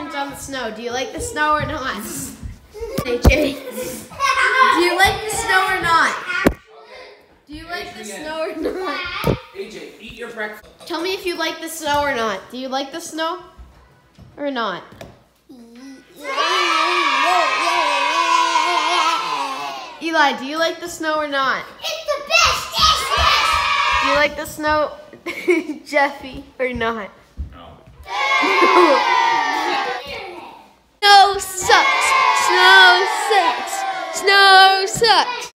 opinions on the snow. Do you like the snow or not? AJ, do you like the snow or not? Do you like the snow or not? AJ, eat your breakfast. Tell me if you like the snow or not. Do you like the snow or not? Eli, do you like the snow or not? It's the best. Do you like the snow, Jeffy, or not? No. Snow sucks. Snow sucks. Snow sucks.